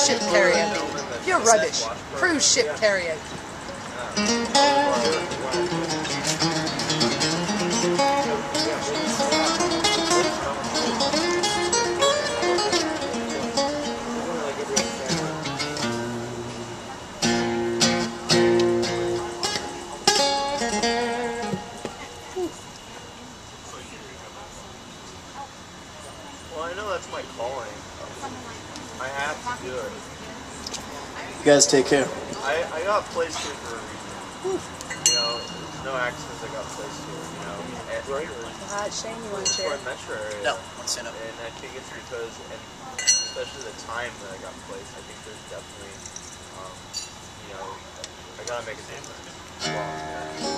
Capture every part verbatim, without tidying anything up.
ship karaoke. You're rubbish. Cruise ship karaoke. Well, I know that's my calling. I have to do it. You guys take care. I, I got placed here for a reason. You know, there's no accidents I got placed here, you know. And right, Alright, Shane, you want to share? metro area. No, let's stand up. And I think it's because, and especially the time that I got placed, I think there's definitely, um, you know, I gotta make a difference. Well, yeah.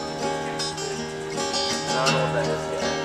I don't know what that is yet.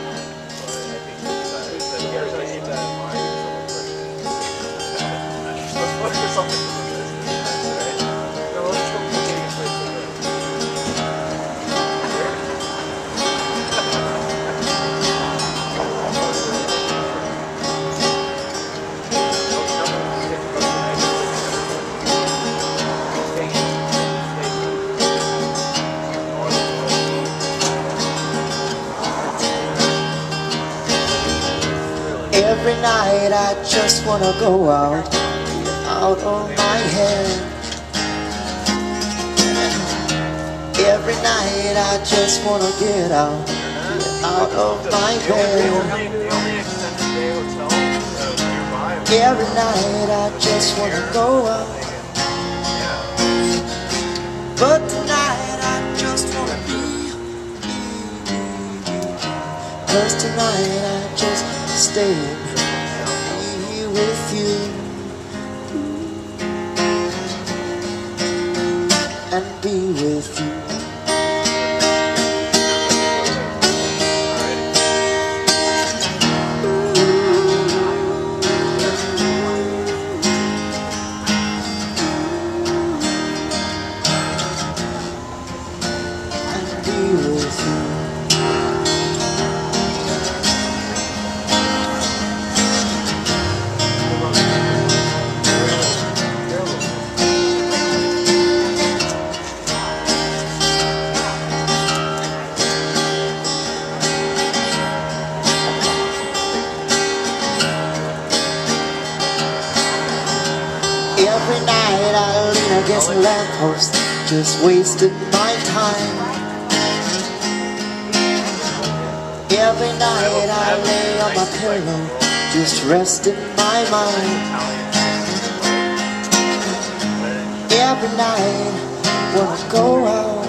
Every night I just wanna go out, out of my head. Every night I just wanna get out, get out of my bed. Every night I just wanna go out, but tonight I just wanna be, cause tonight I just stay here with you and be with you. And be with you. Every night I lean against a lamppost, just wasting my time. Every night I lay on my pillow, just resting my mind. Every night wanna go out,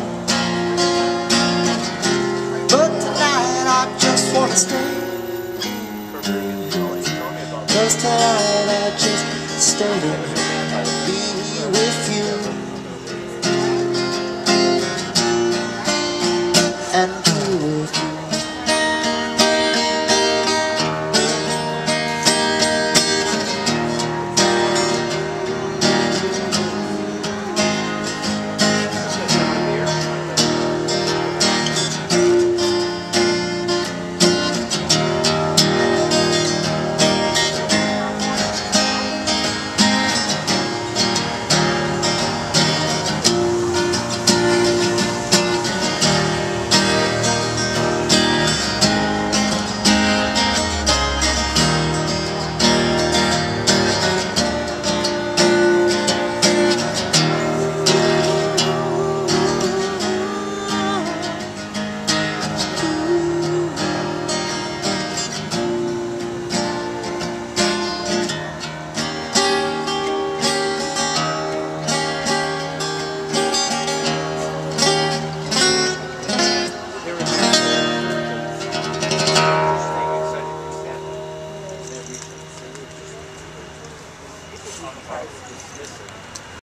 but tonight I just wanna stay. Cause tonight I just stay.